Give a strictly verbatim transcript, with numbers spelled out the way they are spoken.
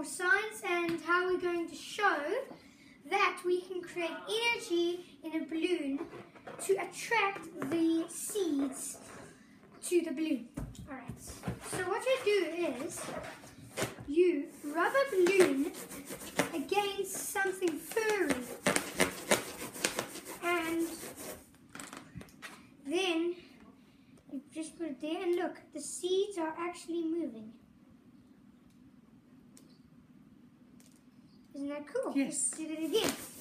for science and how we're going to show that we can create energy in a balloon to attract the seeds to the balloon. Alright, so what you do is you rub a balloon against something furry and then you just put it there and look, the seeds are actually moving. Isn't that cool? Yes. Let's do it again.